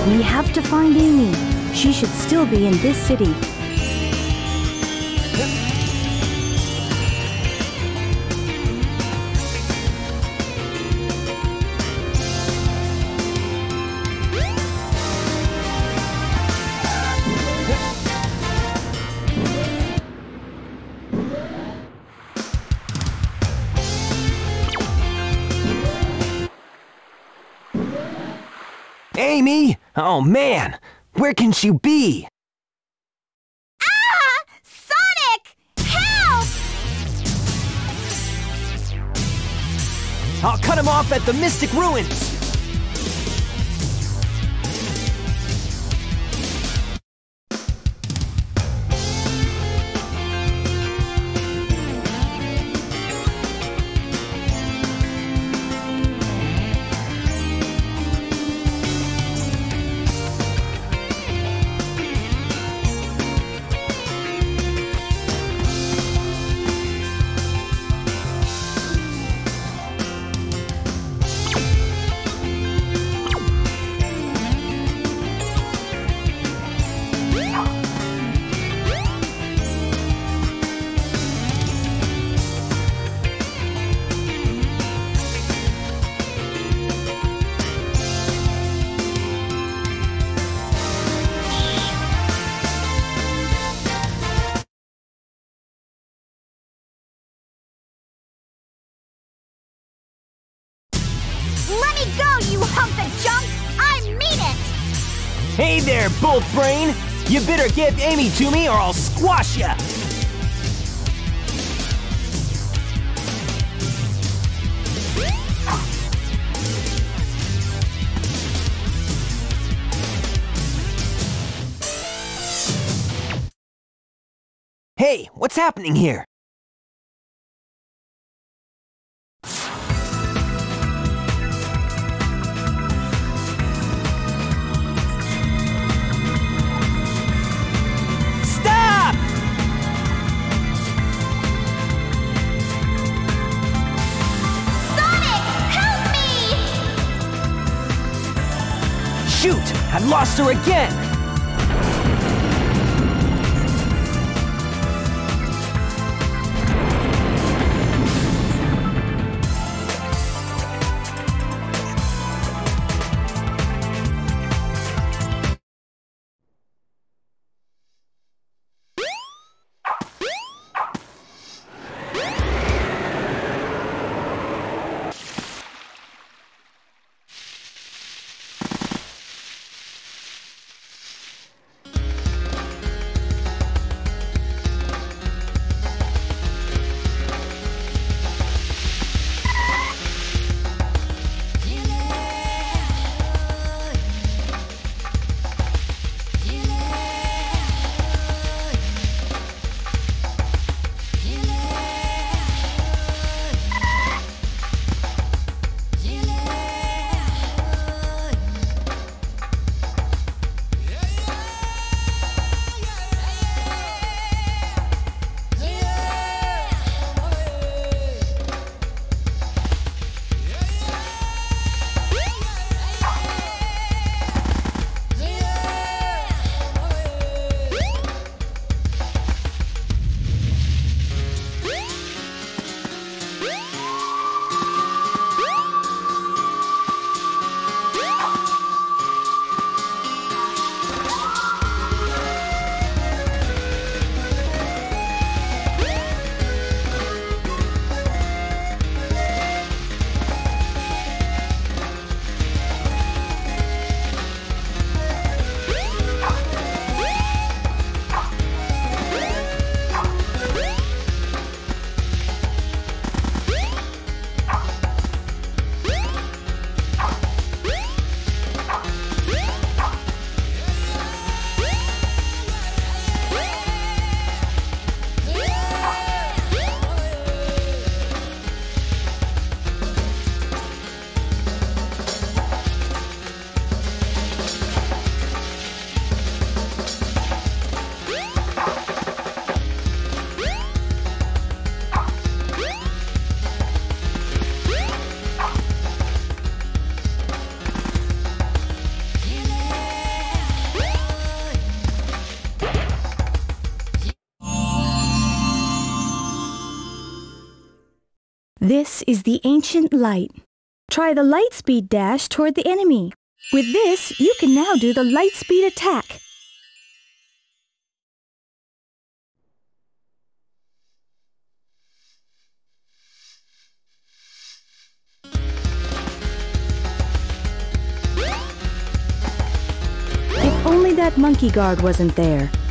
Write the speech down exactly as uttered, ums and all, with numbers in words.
We have to find Amy. She should still be in this city. Amy? Oh man, where can she be? Ah! Sonic! Help! I'll cut him off at the Mystic Ruins! Let me go, you hunk of junk! I mean it! Hey there, Bolt Brain! You better give Amy to me or I'll squash ya! Hey, what's happening here? Shoot! I lost her again! This is the ancient light. Try the light speed dash toward the enemy. With this, you can now do the light speed attack. If only that monkey guard wasn't there.